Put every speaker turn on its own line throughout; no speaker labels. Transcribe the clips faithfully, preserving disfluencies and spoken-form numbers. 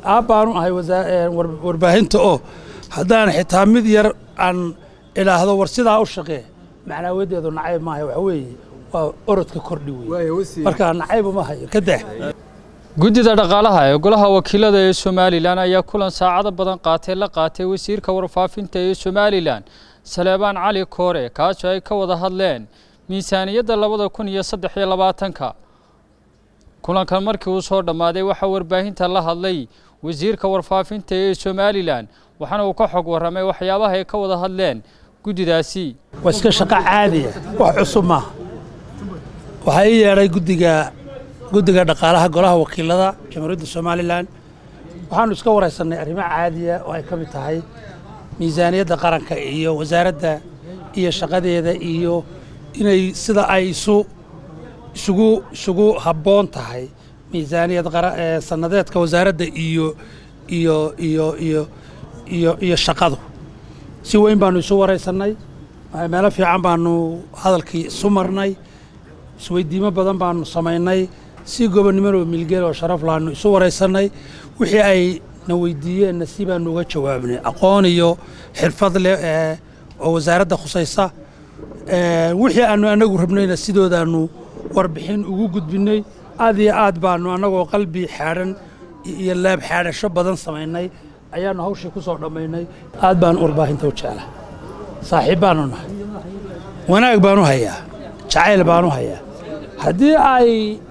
aabbaanu ahay warbaahinta oo haddaan xitaa mid yar aan ilaahdo war sidaa u shaqee macnaawadeedu nacayb maaha waxa weeye waa orodka kordhi weeye marka nacayb ma hayo ka dah
guddida dhaqaalaha ee golaha wakiilada ee Soomaaliland ayaa kulan saacado badan qaatay la qaatay wasiirka warfaafinta ee Soomaaliland Saleebaan Cali Koore kaas oo ay ka wada hadleen miisaaniyadda labada kun iyo saddex iyo labaatanka kulankan markii uu soo dhamaaday waxa warbaahinta la hadlay wasiirka warfaafinta ee Soomaaliland waxaana uu ka xog waramay waxyaabaha ay ka wada hadleen guddidaasi
waska shaqo caadi ah wax cusub ma waxa ay yeeray guddiga guddiga dhaqaalaha golaha wakiilada Jamhuuriyadda Soomaaliland waxaanu iska wareysanay arrimo caadi ah oo ay ka mid tahay miisaaniyadda qaranka iyo wasaaradda iyo shaqadeeda iyo inay sida ay isu isugu isugu habboon tahay miisaaniyad sanadeedka wasaaradda iyo iyo iyo iyo iyo iyo shaqadu si weyn baanu isu wareysanay meelo fiican baanu hadalkii isu marnay isweydiimo badan baanu samaynay si gobonnimo milgeel oo sharaf laanu isu wareysanay wixii ay na weydiiyeen nasiibaan uga jawaabnay aqoon iyo xirfad leh oo wasaaradda khusaysa ee wixii aanu anagu rabnayna sidoodaanu warbixin ugu gudbinay aad iyo aad baanu anagoo qalbi xaaran iyo laab xaarasho badan samaynay ayaanu hawshii ku soo dhamaynay aad baan warbaahinta u jeclahay saaxiib baanu nahay wanaag baanu hayaa jacayl baanu hayaa haddii ay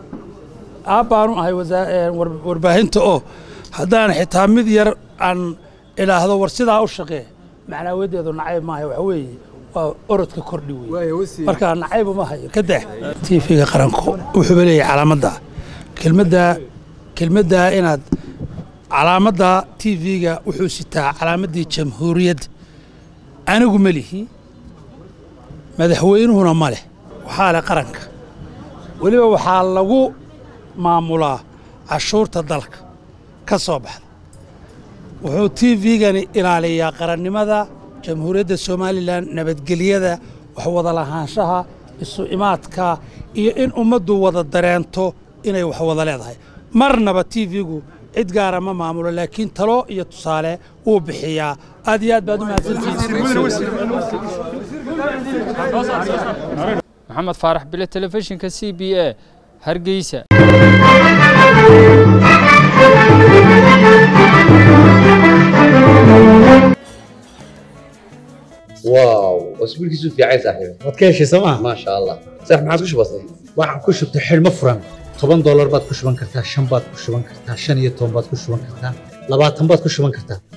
aabbaanu ahay warbaahinta oo haddaan xitaa mid yar aan ilaahdo war sidaa u shaqee macnaawadeedu nacayb maaha waxa weeye waa orodka kordhi weeye marka nacayb ma hayo ka dah tiifiga qaranku wuxuu leeyahay calaamadda kelmadda kelmadda inaad calaamadda tiifiga wuxuu sitaa calaamadii jamhuuriyadda anigu ma lihi madaxweynuhuna ma leh waxaa leh qaranka weliba waxaa lagu maamulaa cashuurta dalka ka soo baxda wuxuu tiifigani ilaaliyaa qarannimada jamhuuriyadda Soomaaliland nabadgelyada wax wada lahaanshaha isu imaadka iyo in ummaddu wada dareento inay wax wada leedahay marnaba tiifigu cid gaar ah ma maamulo laakiin talo iyo tusaale uu bixiyaa aad iyo aad baad u mahadsantihiin
Maxamed Faarax Bile telefishinka C B A Hargeysa
واو اسبوع كيسو في عايز صاحبي
wadkeeshi sama
ما شاء الله صح ما عادش بسيط
waxaan ku shubtay xilmo furan toban dollar baad ku shuban kartaa shan baad ku shuban kartaa shan iyo toban baad ku shuban kartaa labaatan baad ku shuban kartaa